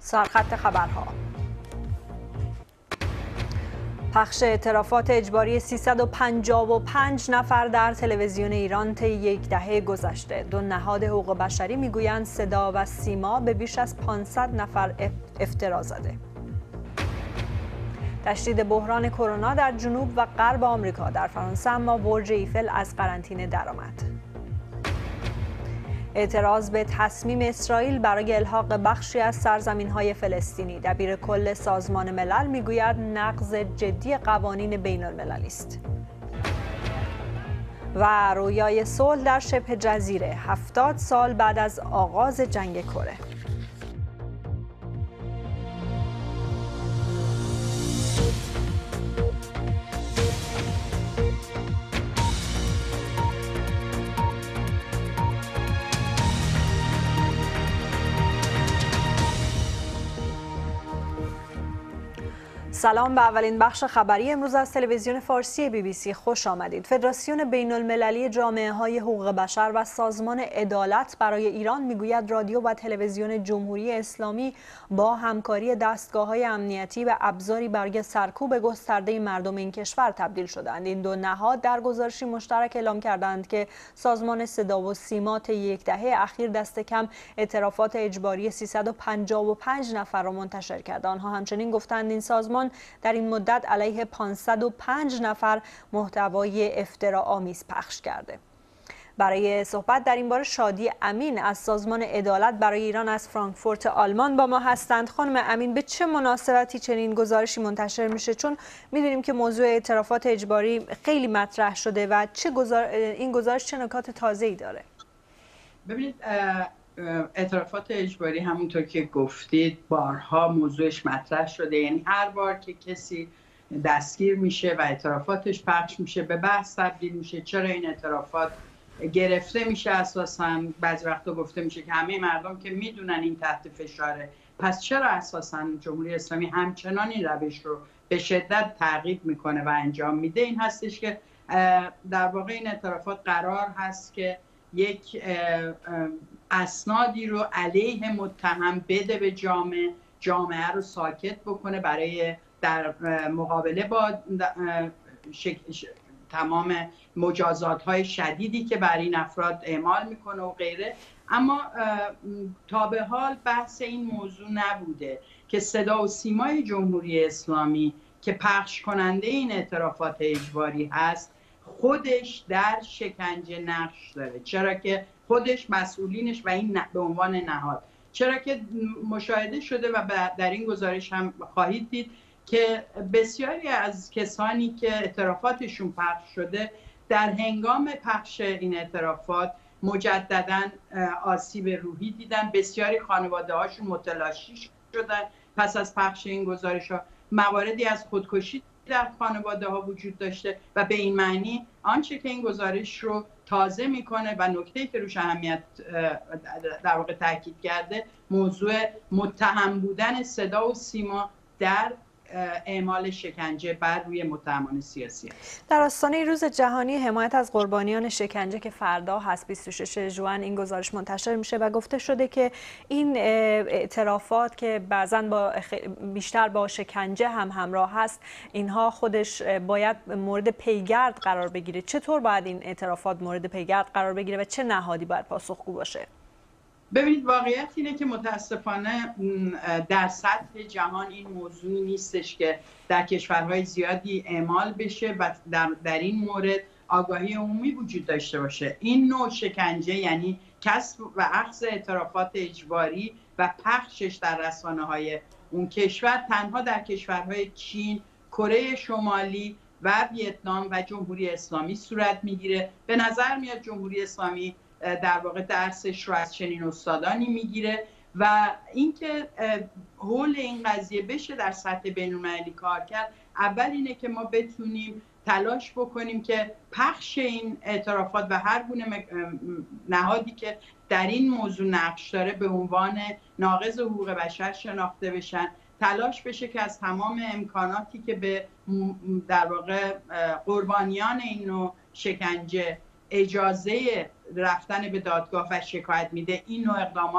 سرخط خبرها. پخش اعترافات اجباری 355 نفر در تلویزیون ایران طی یک دهه گذشته. دو نهاد حقوق بشری میگویند صدا و سیما به بیش از 500 نفر افترا زده. تشدید بحران کرونا در جنوب و غرب آمریکا. در فرانسه اما برج ایفل از قرنطینه درآمد. اعتراض به تصمیم اسرائیل برای الحاق بخشی از سرزمین‌های فلسطینی. دبیر کل سازمان ملل میگوید نقض جدی قوانین بین‌المللی است. و رویای صلح در شبه جزیره 70 سال بعد از آغاز جنگ کره. سلام به اولین بخش خبری امروز از تلویزیون فارسی BBC. خوش آمدید. فدراسیون بین المللی جامعه های حقوق بشر و سازمان عدالت برای ایران میگوید رادیو و تلویزیون جمهوری اسلامی با همکاری دستگاه های امنیتی و ابزاری برای سرکوب گسترده مردم این کشور تبدیل شدند. این دو نهاد در گزارشی مشترک اعلام کردند که سازمان صدا و سیما طی یک دهه اخیر دست کم اعترافات اجباری 355 نفر را منتشر کرد. آنها همچنین گفتند این سازمان در این مدت علیه 505 نفر محتوای افتراآمیز پخش کرده. برای صحبت در این باره شادی امین از سازمان عدالت برای ایران از فرانکفورت آلمان با ما هستند. خانم امین، به چه مناسبتی چنین گزارشی منتشر میشه؟ چون میدونیم که موضوع اعترافات اجباری خیلی مطرح شده و این گزارش چه نکات تازه‌ای داره؟ ببینید، اعترافات اجباری همونطور که گفتید بارها موضوعش مطرح شده. یعنی هر بار که کسی دستگیر میشه و اعترافاتش پخش میشه به بحث تبدیل میشه. چرا این اعترافات گرفته میشه؟ اساساً بعضی وقتا گفته میشه که همه مردم که میدونن این تحت فشاره، پس چرا اساساً جمهوری اسلامی همچنان این روش رو به شدت تعقیب میکنه و انجام میده؟ این هستش که در واقع این اعترافات قرار هست که یک اسنادی رو علیه متهم بده به جامعه رو ساکت بکنه برای در مقابله با تمام مجازات های شدیدی که بر این افراد اعمال میکنه و غیره. اما تا به حال بحث این موضوع نبوده که صدا و سیمای جمهوری اسلامی که پخش کننده این اعترافات اجباری هست خودش در شکنجه نقش داره. چرا که خودش مسئولینش و این به عنوان نهاد، چرا که مشاهده شده و در این گزارش هم خواهید دید که بسیاری از کسانی که اعترافاتشون پخش شده در هنگام پخش این اعترافات مجددا آسیب روحی دیدن. بسیاری خانواده هاشون متلاشی شدن پس از پخش این گزارش ها. مواردی از خودکشی در خانواده ها وجود داشته و به این معنی آنچه که این گزارش رو تازه میکنه و نکته‌ای که روش اهمیت در واقع تاکید کرده موضوع متهم بودن صدا و سیما در اعمال شکنجه بر روی متهمان سیاسی است. در آستانه روز جهانی حمایت از قربانیان شکنجه که فردا هست 26 ژوئن این گزارش منتشر میشه و گفته شده که این اعترافات که بعضاً بیشتر با شکنجه هم همراه هست اینها خودش باید مورد پیگرد قرار بگیره. چطور باید این اعترافات مورد پیگرد قرار بگیره و چه نهادی باید پاسخگو باشه؟ ببینید، واقعیت اینه که متاسفانه در سطح جهان این موضوعی نیستش که در کشورهای زیادی اعمال بشه و در این مورد آگاهی عمومی وجود داشته باشه. این نوع شکنجه یعنی کسب و اخذ اعترافات اجباری و پخشش در رسانه‌های اون کشور تنها در کشورهای چین، کره شمالی و ویتنام و جمهوری اسلامی صورت میگیره. به نظر میاد جمهوری اسلامی در واقع درسش رو از چنین استادانی میگیره و اینکه حول این قضیه بشه در سطح بین‌المللی کار کرد، اول اینه که ما بتونیم تلاش بکنیم که پخش این اعترافات و هر گونه نهادی که در این موضوع نقش داره به عنوان ناقض حقوق بشر شناخته بشن. تلاش بشه که از تمام امکاناتی که به در واقع قربانیان این نوع شکنجه اجازه رفتن به دادگاه و شکایت میده این نوع اقدامات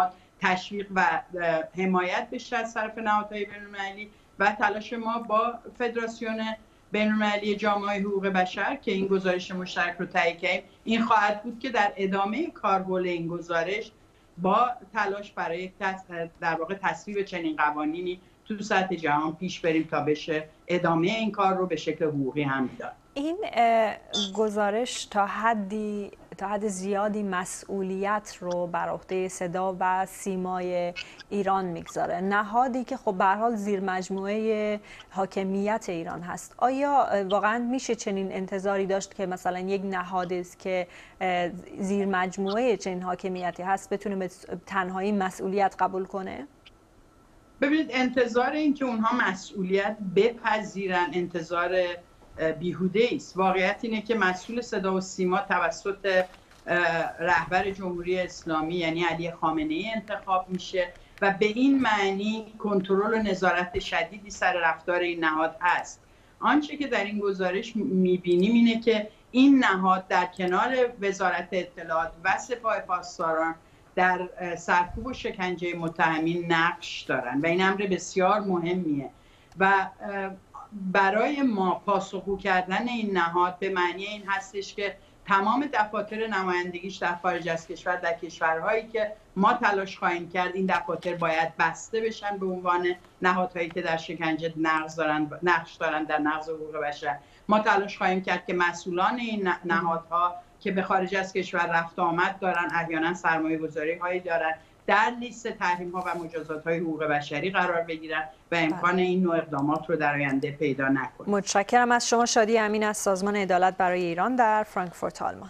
تشویق و حمایت بشه از طرف نهادهای بین‌المللی و تلاش ما با فدراسیون بین‌المللی جامعه حقوق بشر که این گزارش مشترک رو تهیه کردیم این خواهد بود که در ادامه کاربرد این گزارش با تلاش برای در واقع تصویب چنین قوانینی تو سطح جهان پیش بریم تا بشه ادامه این کار رو به شکل حقوقی هم داد. این گزارش تا حد زیادی مسئولیت رو بر عهده صدا و سیمای ایران میگذاره، نهادی که خب به هر حال زیر مجموعه حاکمیت ایران هست. آیا واقعا میشه چنین انتظاری داشت که مثلا یک نهادی است که زیر مجموعه چنین حاکمیتی هست بتونه به تنهایی مسئولیت قبول کنه؟ ببینید انتظار این که اونها مسئولیت بپذیرن انتظار بیهوده است. واقعیت اینه که مسئول صدا و سیما توسط رهبر جمهوری اسلامی یعنی علی خامنه‌ای انتخاب میشه و به این معنی کنترل و نظارت شدیدی سر رفتار این نهاد هست. آنچه که در این گزارش میبینیم اینه که این نهاد در کنار وزارت اطلاعات و سپاه پاسداران در سرکوب و شکنجه متهمین نقش دارن و این امر بسیار مهمیه و برای ما پاسخگو کردن این نهاد به معنی این هستش که تمام دفاتر نمایندگیش در خارج از کشور در کشورهایی که ما تلاش خواهیم کرد این دفاتر باید بسته بشن به عنوان نهادهایی که در شکنجه نقش دارن در نقض حقوق بشر. ما تلاش خواهیم کرد که مسئولان این نهادها که به خارج از کشور رفت آمد دارن احیانا سرمایه‌گذاری هایی دارن در لیست تحریم ها و مجازات های حقوق بشری قرار بگیرن و امکان این نوع اقدامات رو در آینده پیدا نکنه. متشکرم از شما شادی امین از سازمان عدالت برای ایران در فرانکفورت آلمان.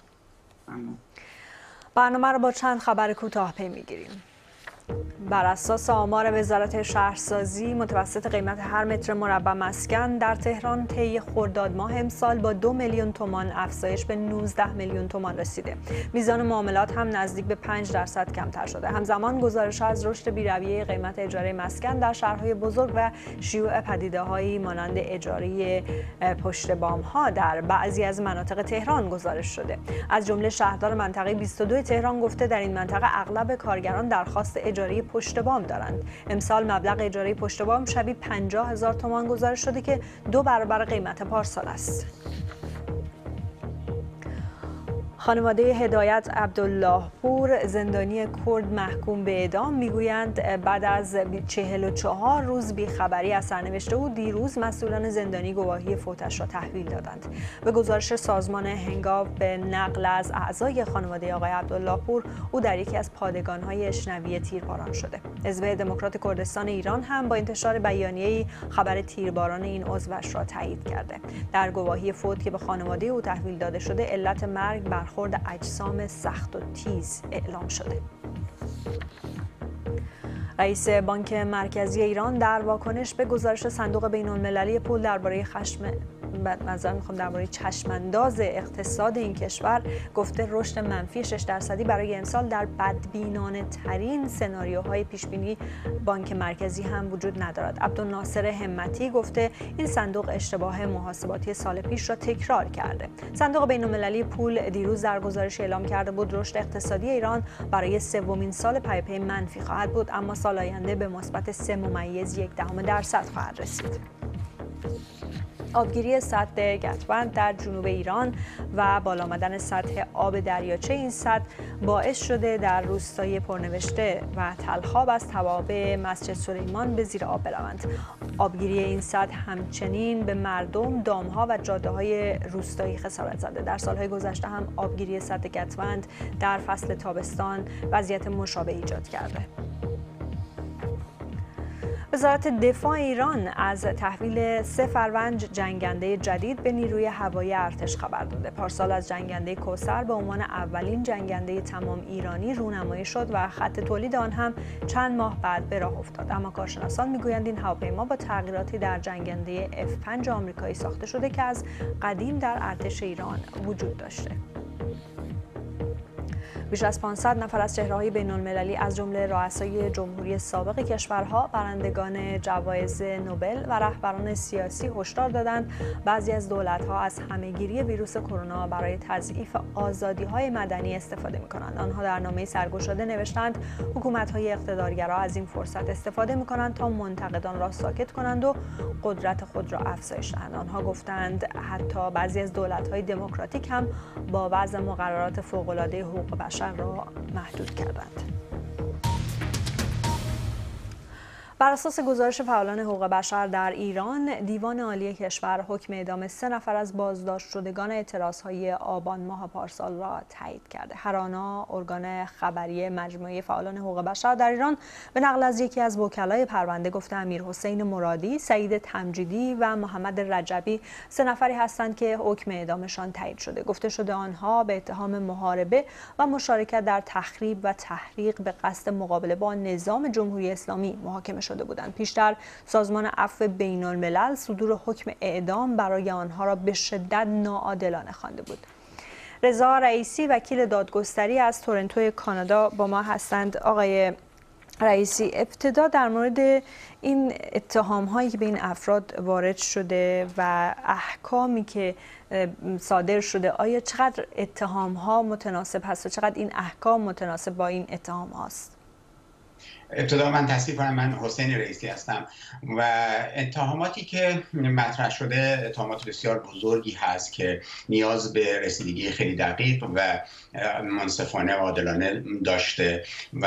برنامه رو با چند خبر کوتاه پی میگیریم. بر اساس آمار وزارت شهرسازی متوسط قیمت هر متر مربع مسکن در تهران طی خرداد ماه امسال با 2 میلیون تومان افزایش به 19 میلیون تومان رسیده. میزان معاملات هم نزدیک به 5% کمتر شده. همزمان گزارش از رشد بی‌رویه قیمت اجاره مسکن در شهرهای بزرگ و شیوع پدیده‌هایی مانند اجاره پشت بام‌ها در بعضی از مناطق تهران گزارش شده. از جمله شهردار منطقه 22 تهران گفته در این منطقه اغلب کارگران درخواست اجاره پشت بام دارند. امسال مبلغ اجاره پشت بام شبیه 50,000 تومان گزارش شده که 2 برابر قیمت پارسال است. خانواده هدایت عبدالله پور زندانی کرد محکوم به اعدام میگویند بعد از 44 روز بیخبری از سرنوشت او دیروز مسئولان زندانی گواهی فوتش را تحویل دادند. به گزارش سازمان هنگاو به نقل از اعضای خانواده آقای عبدالله پور او در یکی از پادگان‌های اشنویه تیرباران شده. حزب دموکرات کردستان ایران هم با انتشار بیانیه‌ای خبر تیرباران این عضوش را تایید کرده. در گواهی فوت که به خانواده او تحویل داده شده علت مرگ برخورد اجسام سخت و تیز اعلام شده. رئیس بانک مرکزی ایران در واکنش به گزارش صندوق بین‌المللی پول درباره چشمانداز اقتصاد این کشور گفته رشد منفی 6% برای امسال در بدبینانه ترین سناریوهای پیشبینی بانک مرکزی هم وجود ندارد. عبدالناصر همتی گفته این صندوق اشتباه محاسباتی سال پیش را تکرار کرده. صندوق بین‌المللی پول دیروز در گزارش اعلام کرده بود رشد اقتصادی ایران برای سومین سال پی منفی خواهد بود، اما سال آینده به مثبت 3.1% خواهد رسید. آبگیری سد گتوند در جنوب ایران و بالا آمدن سطح آب دریاچه این سد باعث شده در روستای پرنوشته و تلخاب از توابع مسجد سلیمان به زیر آب بروند. آبگیری این سد همچنین به مردم، دامها و جاده‌های روستایی خسارت زده. در سالهای گذشته هم آبگیری سد گتوند در فصل تابستان وضعیت مشابه ایجاد کرده. وزارت دفاع ایران از تحویل 3 فروند جنگنده جدید به نیروی هوایی ارتش خبر داده. پارسال از جنگنده کوثر به عنوان اولین جنگنده تمام ایرانی رونمایی شد و خط تولید آن هم چند ماه بعد به راه افتاد. اما کارشناسان میگویند این هواپیما با تغییراتی در جنگنده F5 آمریکایی ساخته شده که از قدیم در ارتش ایران وجود داشته. بیش از 500 نفر از چهره‌های بین‌المللی از جمله رؤسای جمهوری سابق کشورها، برندگان جوایز نوبل و رهبران سیاسی هشدار دادند بعضی از دولت‌ها از همه‌گیری ویروس کرونا برای تضعیف آزادی‌های مدنی استفاده می‌کنند. آنها در نامه‌ای سرگشاده نوشتند حکومت‌های اقتدارگرا از این فرصت استفاده می‌کنند تا منتقدان را ساکت کنند و قدرت خود را افزایش دهند. آنها گفتند حتی بعضی از دولت‌های دموکراتیک هم با وضع مقررات فوق‌العاده حقوق بشر را محدود کردند. بر اساس گزارش فعالان حقوق بشر در ایران، دیوان عالی کشور حکم اعدام 3 نفر از بازداشت شدگان اعتراضهای آبان ماه پارسال را تایید کرده. هرانا، ارگان خبری مجموعه فعالان حقوق بشر در ایران، به نقل از یکی از وکلای پرونده گفته امیرحسین مرادی، سعید تمجیدی و محمد رجبی 3 نفری هستند که حکم اعدامشان تایید شده. گفته شده آنها به اتهام محاربه و مشارکت در تخریب و تحریق به قصد مقابله با نظام جمهوری اسلامی محاکمه شده بودند. پیشتر سازمان عفو بین‌الملل صدور حکم اعدام برای آنها را به شدت ناعادلانه خوانده بود. رضا رئیسی، وکیل دادگستری از تورنتو کانادا با ما هستند. آقای رئیسی، ابتدا در مورد این اتهام هایی که به این افراد وارد شده و احکامی که صادر شده، آیا چقدر اتهام ها متناسب هست و چقدر این احکام متناسب با این اتهام هاست؟ ابتدا من تصدیق کنم، من حسین رئیسی هستم و اتهاماتی که مطرح شده اتهامات بسیار بزرگی هست که نیاز به رسیدگی خیلی دقیق و منصفانه و عادلانه داشته و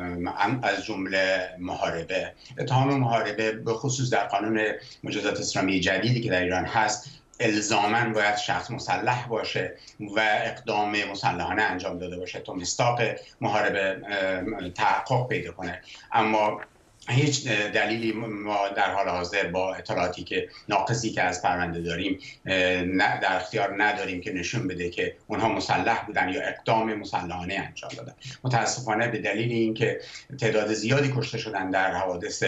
از جمله محاربه. اتهام محاربه به خصوص در قانون مجازات اسلامی جدیدی که در ایران هست الزاماً باید شخص مسلح باشه و اقدام مسلحانه انجام داده باشه تا مصداق محاربه تحقق پیدا کنه. اما هیچ دلیلی ما در حال حاضر با اطلاعاتی که ناقصی که از پرونده داریم در اختیار نداریم که نشون بده که اونها مسلح بودن یا اقدام مسلحانه انجام دادن. متاسفانه به دلیل اینکه تعداد زیادی کشته شدن در حوادث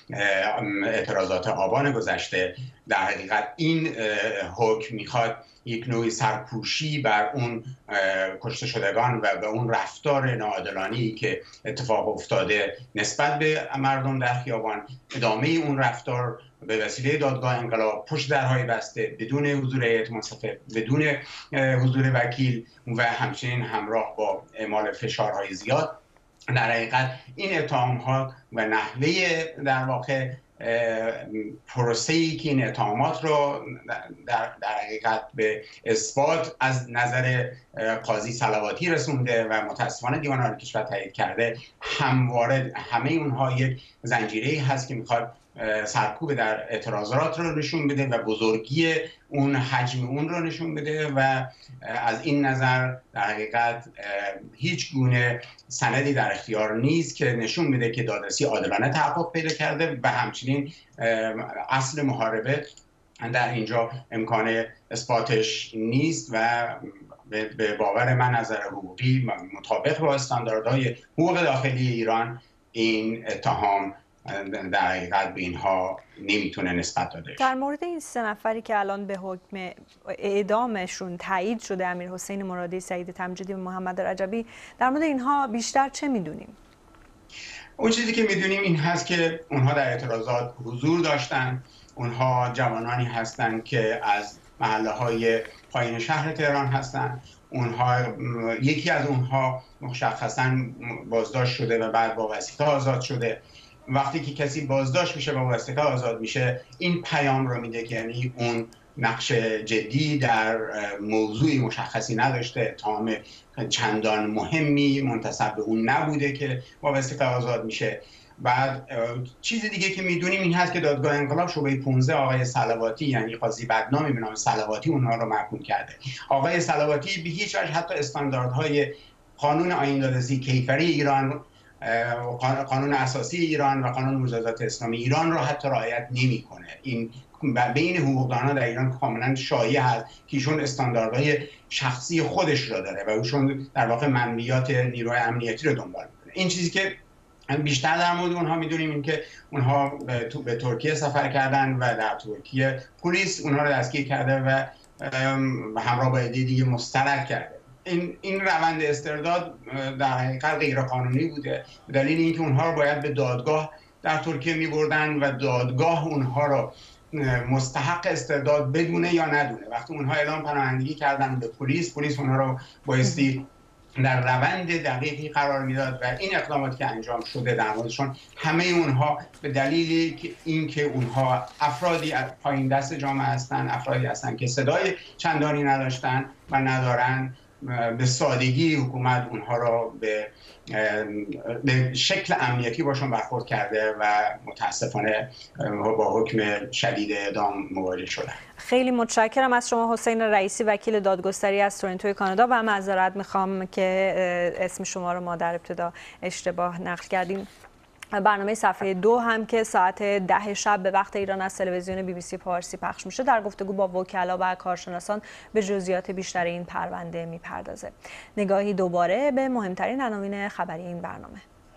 اعتراضات آبان گذشته، در حقیقت این حکم میخواد یک نوعی سرپوشی بر اون کشته شدگان و به اون رفتار ناعادلانه‌ای که اتفاق افتاده نسبت به مردم در خیابان، ادامه اون رفتار به وسیله دادگاه انقلاب پشت درهای بسته، بدون حضور هیئت منصفه، بدون حضور وکیل و همچنین همراه با اعمال فشارهای زیاد، در حقیقت این اتهام‌ها و نحوه در واقع پروسه‌ای که این اتهامات رو در حقیقت به اثبات از نظر قاضی صلواتی رسونده و متاسفانه دیوان عالی کشور تایید کرده، همواره همه اونها یک زنجیره‌ای هست که میخواد سرکوب در اعتراضات رو نشون بده و بزرگی اون حجم اون رو نشون بده و از این نظر در حقیقت هیچ گونه سندی در اختیار نیست که نشون بده که دادرسی عادلانه تحقق پیدا کرده و همچنین اصل محاربه در اینجا امکان اثباتش نیست و به باور من نظر حقوقی مطابق با استانداردهای حقوق داخلی ایران این اتهام در حقیقت به اینها نمیتونه نسبت داده در مورد این 3 نفری که الان به حکم اعدامشون تایید شده، امیرحسین مرادی، سعید تمجیدی و محمد رجبی، در مورد اینها بیشتر چه میدونیم؟ اون چیزی که میدونیم این هست که اونها در اعتراضات حضور داشتن. اونها جوانانی هستند که از محله‌های پایین شهر تهران هستند. یکی از اونها مشخصاً بازداشت شده و بعد با وثیقه آزاد شده. وقتی که کسی بازداشت میشه و وثیقه آزاد میشه، این پیام رو میده که یعنی اون نقش جدی در موضوعی مشخصی نداشته، اتهام چندان مهمی منتسب به اون نبوده که با وثیقه آزاد میشه. بعد چیز دیگه که میدونیم این هست که دادگاه انقلاب شعبه 15 آقای صلواتی، یعنی قاضی بدنامی به نام صلواتی، اونها رو محکوم کرده. آقای صلواتی به هیچ وجه حتی استانداردهای قانون آیین‌دادرسی کیفری ایران، قانون اساسی ایران و قانون مجازات اسلامی ایران را حتی رعایت نمی‌کنه. این بین حقوقدانان در ایران کاملا شایع هست که ایشون استانداردهای شخصی خودش را داره و ایشون در واقع منویات نیروی امنیتی رو دنبال می‌کنه. این چیزی که بیشتر در مورد اونها میدونیم این که اونها به ترکیه سفر کردن و در ترکیه پلیس اونها رو دستگیر کرده و همراه با عده دیگه مسترد کرده. این روند استرداد در حقیقت غیرقانونی بوده، به دلیل اینکه اونها رو باید به دادگاه در ترکیه می‌بردن و دادگاه اونها رو مستحق استرداد بدونه یا ندونه. وقتی اونها اعلام پناهندگی کردن به پلیس اونها رو بایستی در روند دقیقی قرار میداد و این اقداماتی که انجام شده در موردشون همه اونها به دلیلی اینکه اونها افرادی پایین دست جامعه هستن، افرادی هستن که صدای چندانی نداشتن و ندارن، به سادگی حکومت اونها را به شکل امنیتی باشون برخورد کرده و متاسفانه با حکم شدید اعدام مواجه شدن. خیلی متشکرم از شما حسین رئیسی، وکیل دادگستری از تورنتو کانادا، و معذرت میخوام که اسم شما رو ما در ابتدا اشتباه نقل کردیم. برنامه صفحه 2 هم که ساعت 10 شب به وقت ایران از تلویزیون BBC فارسی پخش میشه، در گفتگو با وکلا و کارشناسان به جزئیات بیشتر این پرونده میپردازه. نگاهی دوباره به مهمترین عناوین خبری این برنامه.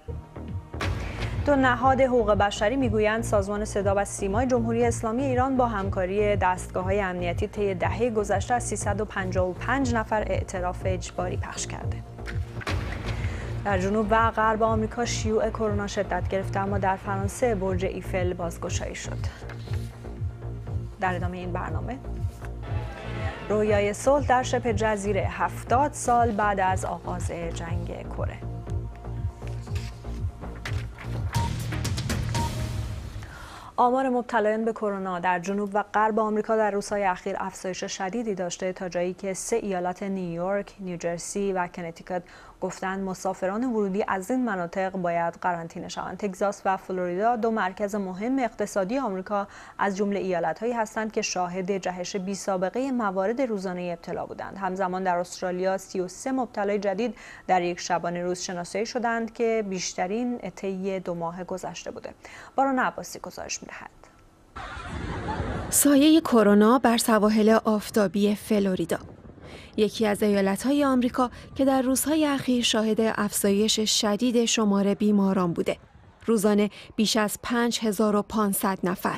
دو نهاد حقوق بشری میگویند سازمان صدا و سیمای جمهوری اسلامی ایران با همکاری دستگاه‌های امنیتی طی دهه گذشته از 355 نفر اعتراف اجباری پخش کرده. در جنوب و غرب آمریکا شیوع کرونا شدت گرفته، اما در فرانسه برج ایفل بازگشایی شد. در ادامه این برنامه رویای صلح در شبه جزیره 70 سال بعد از آغاز جنگ کره. آمار مبتلایان به کرونا در جنوب و غرب آمریکا در روزهای اخیر افزایش شدیدی داشته، تا جایی که 3 ایالت نیویورک، نیوجرسی و کنتیکت گفتند مسافران ورودی از این مناطق باید قرنطینه شوند. تگزاس و فلوریدا، دو مرکز مهم اقتصادی آمریکا، از جمله ایالت‌هایی هستند که شاهد جهش بی‌سابقه موارد روزانه ابتلا بودند. همزمان در استرالیا 33 مبتلای جدید در یک شبانه روز شناسایی شدند که بیشترین طی 2 ماه گذشته بوده. باران عباسی گزارش می‌دهد. سایه کرونا بر سواحل آفتابی فلوریدا، یکی از ایالت‌های آمریکا که در روزهای اخیر شاهد افزایش شدید شمار بیماران بوده. روزانه بیش از 5500 نفر.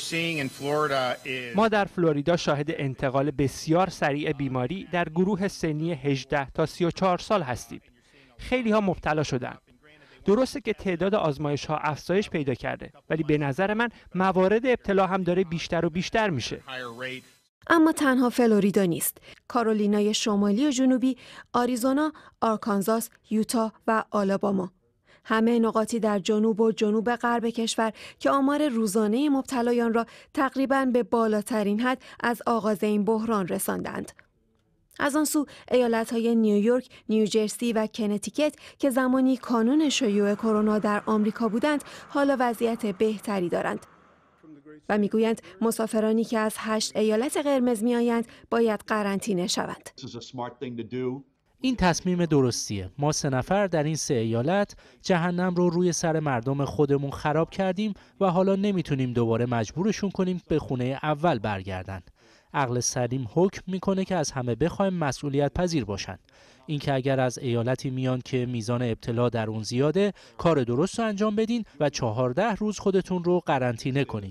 ما در فلوریدا شاهد انتقال بسیار سریع بیماری در گروه سنی 18 تا 34 سال هستیم. خیلی ها مبتلا شدند. درسته که تعداد آزمایش ها افزایش پیدا کرده، ولی به نظر من موارد ابتلا هم داره بیشتر و بیشتر میشه. اما تنها فلوریدا نیست. کارولینای شمالی و جنوبی، آریزونا، آرکانزاس، یوتا و آلاباما، همه نقاطی در جنوب و جنوب غرب کشور که آمار روزانه مبتلایان را تقریباً به بالاترین حد از آغاز این بحران رساندند. از آن سو ایالت‌های نیویورک، نیوجرسی و کنتیکت که زمانی کانون شیوع کرونا در آمریکا بودند، حالا وضعیت بهتری دارند و میگویند مسافرانی که از 8 ایالت قرمز میآیند باید قرنطینه شوند. این تصمیم درستیه. ما 3 نفر در این 3 ایالت جهنم رو روی سر مردم خودمون خراب کردیم و حالا نمیتونیم دوباره مجبورشون کنیم به خونه اول برگردن. عقل سلیم حکم میکنه که از همه بخوایم مسئولیت پذیر باشن. اینکه اگر از ایالتی میان که میزان ابتلا در اون زیاده، کار درست رو انجام بدین و 14 روز خودتون رو قرنطینه کنین.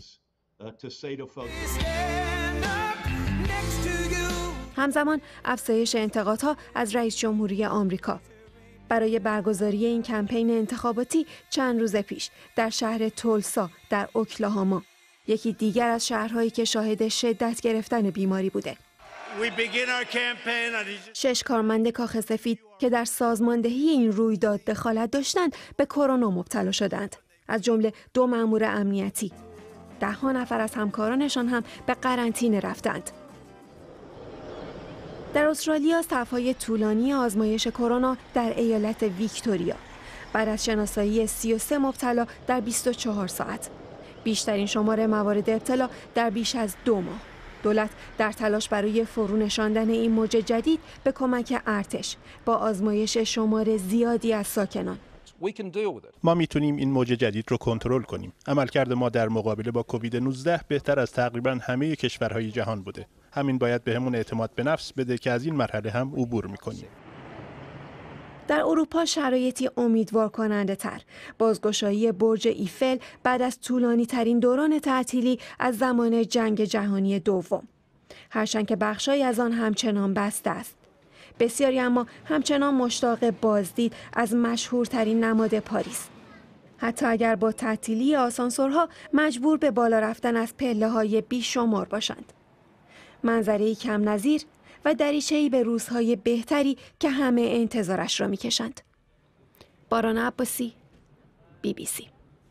همزمان افزایش انتقادها از رئیس جمهوری آمریکا. برای برگزاری این کمپین انتخاباتی چند روز پیش در شهر تولسا در اوکلاهاما، یکی دیگر از شهرهایی که شاهد شدت گرفتن بیماری بوده، 6 کارمند کاخ سفید که در سازماندهی این رویداد دخالت داشتند به کرونا مبتلا شدند، از جمله 2 مأمور امنیتی. 10 نفر از همکارانشان هم به قرنطینه رفتند. در استرالیا صف‌های طولانی آزمایش کرونا در ایالت ویکتوریا بعد از شناسایی 33 مبتلا در 24 ساعت، بیشترین شمار موارد ابتلا در بیش از 2 ماه. دولت در تلاش برای فرو نشاندن این موج جدید به کمک ارتش با آزمایش شمار زیادی از ساکنان. ما میتونیم این موج جدید رو کنترل کنیم. عملکرد ما در مقابله با کووید 19 بهتر از تقریبا همه کشورهای جهان بوده. همین باید بهمون اعتماد به نفس بده که از این مرحله هم عبور میکنیم. در اروپا شرایطی امیدوار کننده تر. بازگشایی برج ایفل بعد از طولانی ترین دوران تعطیلی از زمان جنگ جهانی دوم. هرچند که بخشای از آن همچنان بسته است. بسیاری اما همچنان مشتاق بازدید از مشهورترین نماد پاریس. حتی اگر با تعطیلی آسانسورها مجبور به بالا رفتن از پله‌های بیشمار باشند. منظره‌ای کم نظیر و دریچه‌ای به روزهای بهتری که همه انتظارش را می‌کشند. باران عباسی، BBC.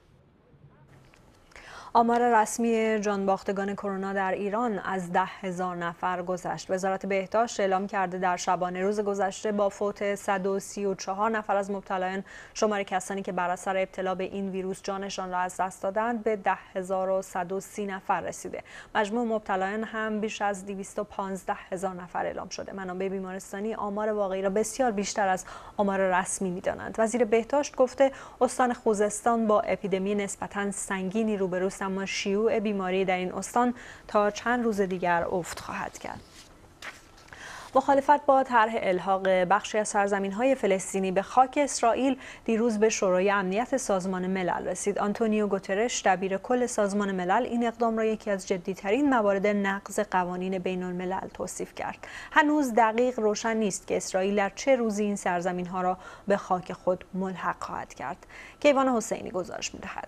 آمار رسمی جانباختگان کرونا در ایران از 10,000 نفر گذشت. وزارت بهداشت اعلام کرده در شبانه روز گذشته با فوت 134 نفر از مبتلایان شمار کسانی که بر اثر ابتلا به این ویروس جانشان را از دست دادند به 10,130 نفر رسیده. مجموع مبتلایان هم بیش از 215,000 نفر اعلام شده. منابع بیمارستانی آمار واقعی را بسیار بیشتر از آمار رسمی می‌دانند. وزیر بهداشت گفته استان خوزستان با اپیدمی نسبتاً سنگینی روبروست، اما شیوع بیماری در این استان تا چند روز دیگر افت خواهد کرد. مخالفت با طرح الحاق بخشی از سرزمین‌های فلسطینی به خاک اسرائیل دیروز به شورای امنیت سازمان ملل رسید. آنتونیو گوترش دبیر کل سازمان ملل این اقدام را یکی از جدی‌ترین موارد نقض قوانین بین‌الملل توصیف کرد. هنوز دقیق روشن نیست که اسرائیل در چه روزی این سرزمین‌ها را به خاک خود ملحق خواهد کرد. کیوان حسینی گزارش می‌دهد.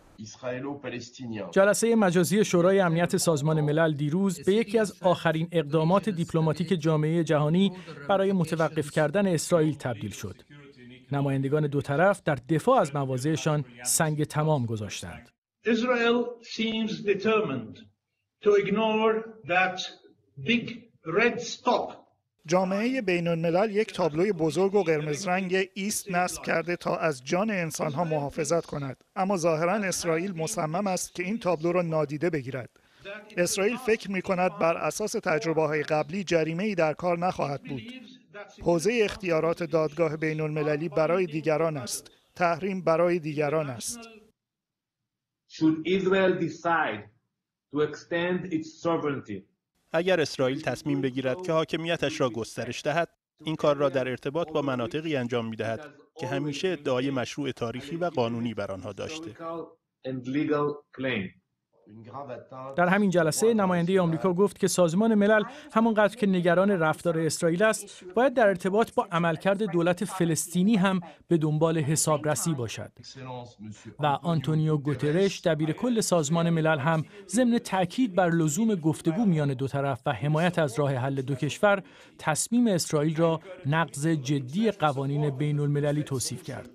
جلسه مجازی شورای امنیت سازمان ملل دیروز به یکی از آخرین اقدامات دیپلماتیک جامعه جهانی برای متوقف کردن اسرائیل تبدیل شد. نمایندگان دو طرف در دفاع از مواضعشان سنگ تمام گذاشتند. Israel seems determined to ignore that big red stop. جامعه بین‌الملل یک تابلوی بزرگ و قرمز رنگ ایست نصب کرده تا از جان انسانها محافظت کند، اما ظاهراً اسرائیل مصمم است که این تابلو را نادیده بگیرد. اسرائیل فکر می‌کند بر اساس تجربه‌های قبلی جریمه‌ای در کار نخواهد بود. حوزه اختیارات دادگاه بین‌المللی برای دیگران است، تحریم برای دیگران است. Should Israel decide to extend its sovereignty? اگر اسرائیل تصمیم بگیرد که حاکمیتش را گسترش دهد، این کار را در ارتباط با مناطقی انجام می‌دهد که همیشه ادعای مشروع تاریخی و قانونی بر آنها داشته. در همین جلسه نماینده آمریکا گفت که سازمان ملل همانقدر که نگران رفتار اسرائیل است، باید در ارتباط با عملکرد دولت فلسطینی هم به دنبال حسابرسی باشد. و آنتونیو گوترش دبیر کل سازمان ملل هم ضمن تاکید بر لزوم گفتگو میان دو طرف و حمایت از راه حل دو کشور، تصمیم اسرائیل را نقض جدی قوانین بین‌المللی توصیف کرد.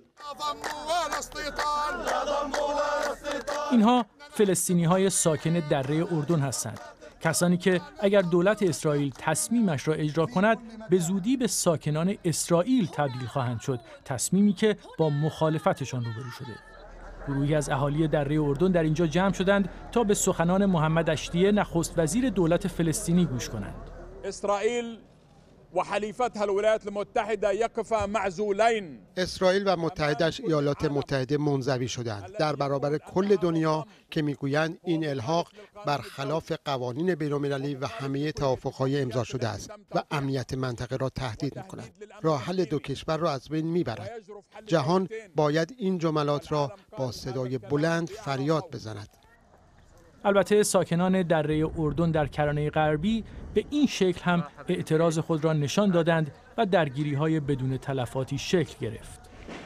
اینها فلسطینی‌های ساکن دره اردن هستند. کسانی که اگر دولت اسرائیل تصمیمش را اجرا کند به زودی به ساکنان اسرائیل تبدیل خواهند شد، تصمیمی که با مخالفتشان روبرو شده. گروهی از اهالی دره اردن در اینجا جمع شدند تا به سخنان محمد اشتیه نخست وزیر دولت فلسطینی گوش کنند. اسرائیل و حلیفتها الولايات المتحده يقفا معزولین. اسرائیل و متحدش ایالات متحده منزوی شدند در برابر کل دنیا که میگویند این الحاق برخلاف قوانین بین‌المللی و همه توافق‌های امضا شده است و امنیت منطقه را تهدید می‌کند. راه حل دو کشور را از بین می‌برد. جهان باید این جملات را با صدای بلند فریاد بزند. البته ساکنان دره اردن در کرانه غربی به این شکل هم اعتراض خود را نشان دادند و درگیری‌های بدون تلفاتی شکل گرفت.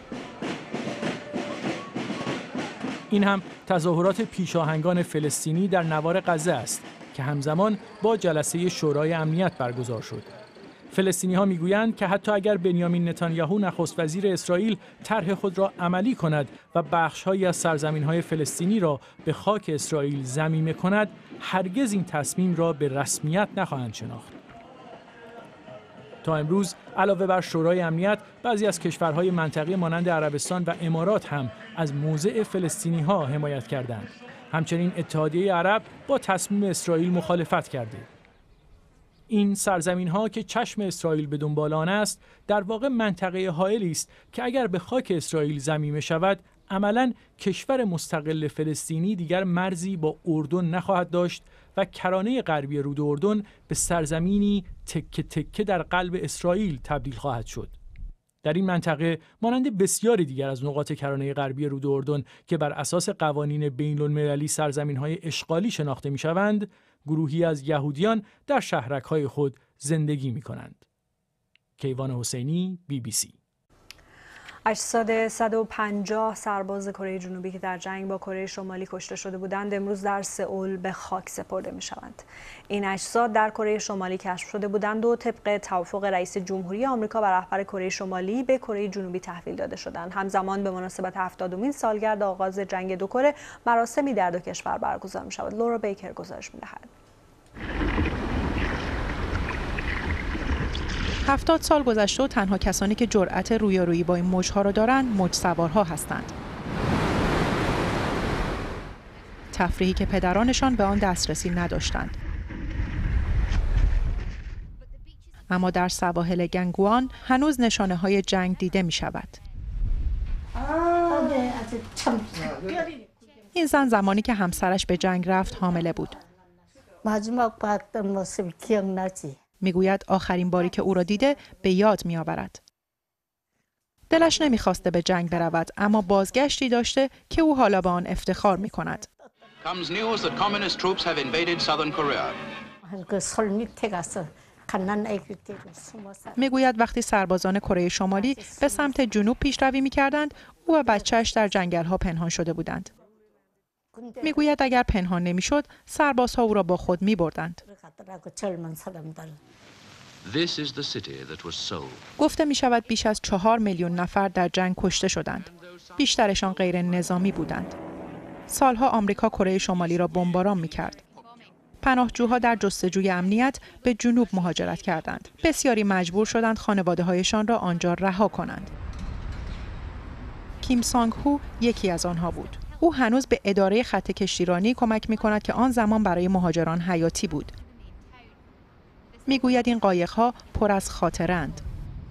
این هم تظاهرات پیشاهنگان فلسطینی در نوار غزه است که همزمان با جلسه شورای امنیت برگزار شد. فلسطینی‌ها می‌گویند که حتی اگر بنیامین نتانیاهو نخست وزیر اسرائیل طرح خود را عملی کند و بخش‌هایی از سرزمین‌های فلسطینی را به خاک اسرائیل ضمیمه کند، هرگز این تصمیم را به رسمیت نخواهند شناخت. تا امروز علاوه بر شورای امنیت، بعضی از کشورهای منطقه مانند عربستان و امارات هم از موضع فلسطینی‌ها حمایت کردند. همچنین اتحادیه عرب با تصمیم اسرائیل مخالفت کرده. این سرزمین‌ها که چشم اسرائیل به دنبال آن است، در واقع منطقه حائلی است که اگر به خاک اسرائیل ضمیمه شود، عملاً کشور مستقل فلسطینی دیگر مرزی با اردن نخواهد داشت و کرانه غربی رود اردن به سرزمینی تکه تکه در قلب اسرائیل تبدیل خواهد شد. در این منطقه مانند بسیاری دیگر از نقاط کرانه غربی رود اردن که بر اساس قوانین بین‌المللی سرزمین‌های اشغالی شناخته می‌شوند، گروهی از یهودیان در شهرک‌های خود زندگی می‌کنند. کیوان حسینی، BBC. اجساد 150 سرباز کره جنوبی که در جنگ با کره شمالی کشته شده بودند امروز در سئول به خاک سپرده می‌شوند. این اجساد در کره شمالی کشف شده بودند و طبق توافق رئیس جمهوری آمریکا و رهبر کره شمالی به کره جنوبی تحویل داده شدند. همزمان به مناسبت 70مین سالگرد آغاز جنگ دو کره مراسمی در دو کشور برگزار می‌شود. لورا بیکر گزارش می‌دهد. 70 سال گذشته و تنها کسانی که جرأت رویارویی با این موج‌ها را دارند موج سوارها هستند. تفریحی که پدرانشان به آن دسترسی نداشتند. اما در سواحل گنگوان هنوز نشانه‌های جنگ دیده می‌شود. این زن زمانی که همسرش به جنگ رفت حامله بود. میگوید آخرین باری که او را دیده به یاد میآورد. دلش نمیخواسته به جنگ برود اما بازگشتی داشته که او حالا به آن افتخار میکند. میگوید وقتی سربازان کره شمالی به سمت جنوب پیشروی میکردند او و بچه‌اش در جنگل‌ها پنهان شده بودند. میگوید اگر پنهان نمیشد سربازها او را با خود میبردند. گفته می شود بیش از 4 میلیون نفر در جنگ کشته شدند. بیشترشان غیر نظامی بودند. سالها آمریکا کره شمالی را بمباران می کرد. پناهجوها در جستجوی امنیت به جنوب مهاجرت کردند. بسیاری مجبور شدند خانواده‌هایشان را آنجا رها کنند. کیم سانگ هو یکی از آنها بود. او هنوز به اداره خط کشتیرانی کمک می کند که آن زمان برای مهاجران حیاتی بود. میگوید این قایق‌ها پر از خاطرند.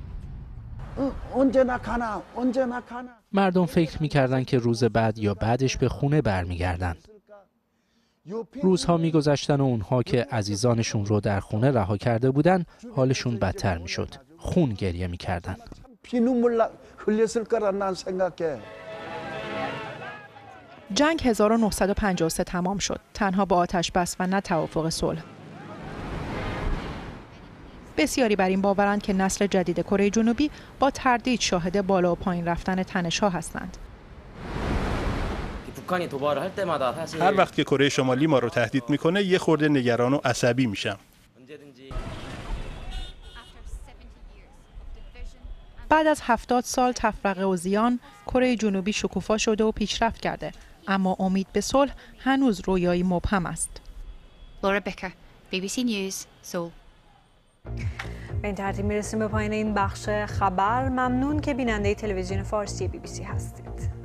مردم فکر می‌کردند که روز بعد یا بعدش به خونه برمیگردند. روزها می‌گذشتن و اونها که عزیزانشون رو در خونه رها کرده بودن حالشون بدتر می‌شد. خون گریه می‌کردند. جنگ 1953 تمام شد. تنها با آتش بس و نه توافق صلح. بسیاری بر این باورند که نسل جدید کره جنوبی با تردید شاهد بالا و پایین رفتن تنش‌ها هستند. هر وقت که کره شمالی ما رو تهدید میکنه یه خورده نگران و عصبی میشم. بعد از 70 سال تفرقه و زیان، کره جنوبی شکوفا شده و پیشرفت کرده، اما امید به صلح هنوز رویایی مبهم است. لورا بیکر، BBC نیوز، سئول. به این ترتیب میرسیم به پایان این بخش خبر. ممنون که بیننده تلویزیون فارسی BBC هستید.